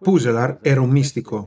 Puselar era un mistico,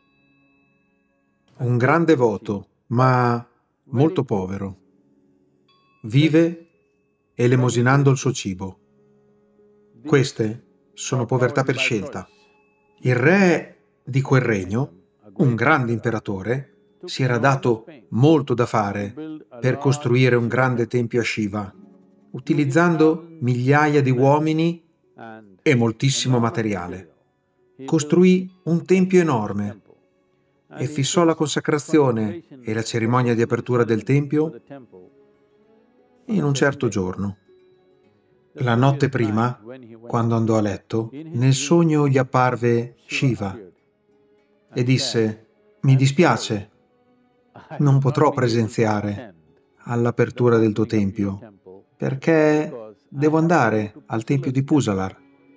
un gran devoto, ma molto povero. Vive elemosinando il suo cibo. Queste sono povertà per scelta. Il re di quel regno, un grande imperatore, si era dato molto da fare per costruire un grande tempio a Shiva, utilizzando migliaia di uomini e moltissimo materiale. Costruì un tempio enorme e fissò la consacrazione e la cerimonia di apertura del tempio in un certo giorno. La notte prima, quando andò a letto, nel sogno gli apparve Shiva e disse: «Mi dispiace, non potrò presenziare all'apertura del tuo tempio, perché devo andare al tempio di Pusalar».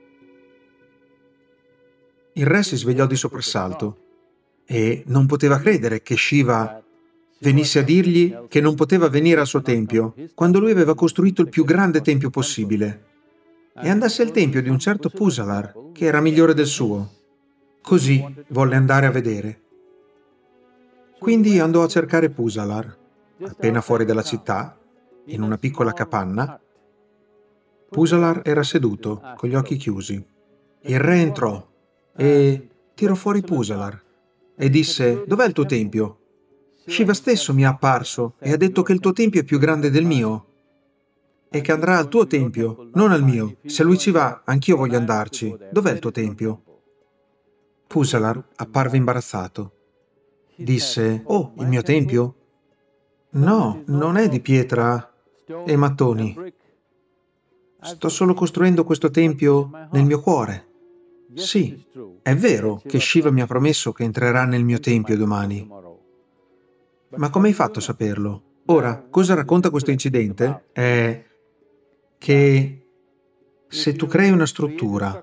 Il re si svegliò di soprassalto e non poteva credere che Shiva venisse a dirgli che non poteva venire al suo tempio, quando lui aveva costruito il più grande tempio possibile, e andasse al tempio di un certo Pusalar, che era migliore del suo. Così volle andare a vedere. Quindi andò a cercare Pusalar. Appena fuori dalla città, in una piccola capanna, Pusalar era seduto, con gli occhi chiusi. Il re entrò e tirò fuori Pusalar e disse: «Dov'è il tuo tempio? Shiva stesso mi è apparso e ha detto che il tuo tempio è più grande del mio e che andrà al tuo tempio, non al mio. Se lui ci va, anch'io voglio andarci. Dov'è il tuo tempio?» Pusalar apparve imbarazzato. Disse: «Oh, il mio tempio? No, non è di pietra e mattoni. Sto solo costruendo questo tempio nel mio cuore. Sì, è vero che Shiva mi ha promesso che entrerà nel mio tempio domani. Ma come hai fatto a saperlo?» Ora, cosa racconta questo incidente è che se tu crei una struttura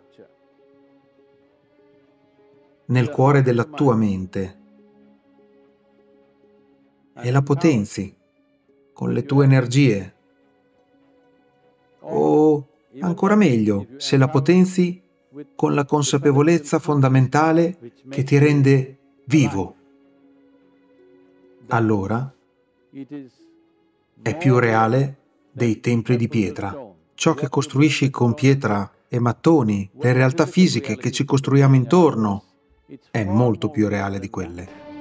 nel cuore della tua mente e la potenzi con le tue energie, o ancora meglio, se la potenzi con la consapevolezza fondamentale che ti rende vivo, allora è più reale dei templi di pietra. Ciò che costruisci con pietra e mattoni, le realtà fisiche che ci costruiamo intorno, è molto più reale di quelle.